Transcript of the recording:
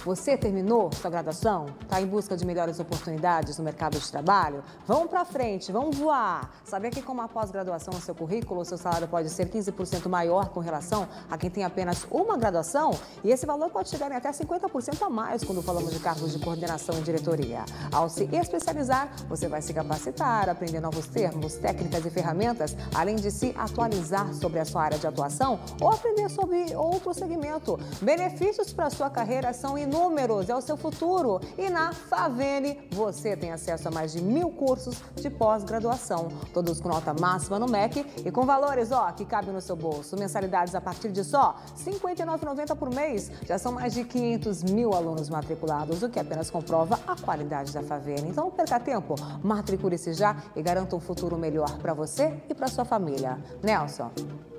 Você terminou sua graduação? Está em busca de melhores oportunidades no mercado de trabalho? Vamos para frente, vamos voar! Sabia que com uma pós-graduação no seu currículo, o seu salário pode ser 15% maior com relação a quem tem apenas uma graduação? E esse valor pode chegar em até 50% a mais quando falamos de cargos de coordenação e diretoria. Ao se especializar, você vai se capacitar, aprender novos termos, técnicas e ferramentas, além de se atualizar sobre a sua área de atuação ou aprender sobre outro segmento. Benefícios para a sua carreira são inúmeros, é o seu futuro. E na Favene, você tem acesso a mais de 1000 cursos de pós-graduação, todos com nota máxima no MEC e com valores, que cabem no seu bolso. Mensalidades a partir de só R$ 59,90 por mês. Já são mais de 500 mil alunos matriculados, o que apenas comprova a qualidade da Favene. Então, não perca tempo, matricule-se já e garanta um futuro melhor para você e para sua família. Nelson.